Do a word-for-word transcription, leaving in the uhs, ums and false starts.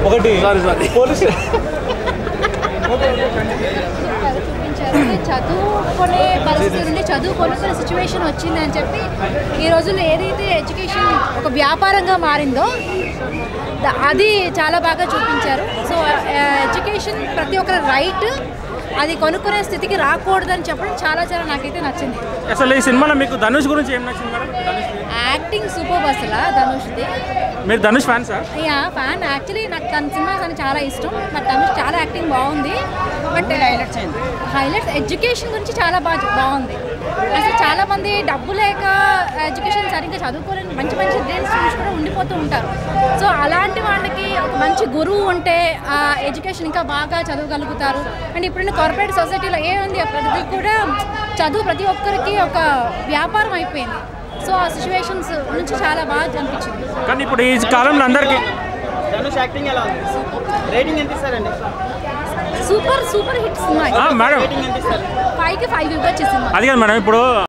ఒకటి sorry sorry police చదువుకునే పరిస్థితి నుండి చదువుకొనుకునే సిచ్యువేషన్ వచ్చింది అని చెప్పి ఈ రోజుల్లో ఏదైతే ఎడ్యుకేషన్ ఒక వ్యాపారంగా మారిందో అది చాలా బాగా చూపించారు. సో ఎడ్యుకేషన్ ప్రతి ఒక్కరి రైట్, అది కొనుక్కునే స్థితికి రాకూడదని చెప్పడం చాలా చాలా నాకైతే నచ్చింది. అసలు ఈ సినిమాలో మీకు ధనుష్ గురించి ఏం నచ్చింది మేడం? యాక్టింగ్ సూపర్ అసలు ధనుష్ది. మీరు Dhanush fans? Yeah fan. Actually నాకు తన సినిమాస్ అని చాలా ఇష్టం. నాకు ధనుష్ చాలా యాక్టింగ్ బాగుంది. బట్ హైలైట్స్ అయింది హైలైట్స్ ఎడ్యుకేషన్ గురించి చాలా బాగా బాగుంది. అసలు చాలామంది డబ్బు లేక ఎడ్యుకేషన్ సరిగ్గా చదువుకోలేని మంచి మంచి డ్రీమ్ స్టూడెంట్స్ కూడా ఉండిపోతూ ఉంటారు. సో అలాంటి వాళ్ళకి ఒక మంచి గురువు ఉంటే ఆ ఎడ్యుకేషన్ ఇంకా బాగా చదవగలుగుతారు. అండ్ ఇప్పుడున్న కార్పొరేట్ సొసైటీలో ఏముంది, ప్రతి కూడా చదువు ప్రతి ఒక్కరికి ఒక వ్యాపారం అయిపోయింది. సో ఆ సిచ్యువేషన్స్ నుంచి చాలా బాగా అనిపించింది. కానీ ఇప్పుడు ఈ కాలంలో అందరికీ super super hit cinema. Madam five కి ఫైవ్ ఇవ్వచ్చు సినిమా. అది కాదు మేడం, ఇప్పుడు